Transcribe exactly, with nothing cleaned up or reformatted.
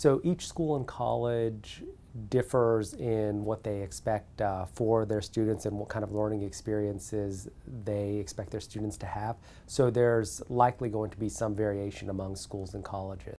So each school and college differs in what they expect uh, for their students and what kind of learning experiences they expect their students to have. So there's likely going to be some variation among schools and colleges.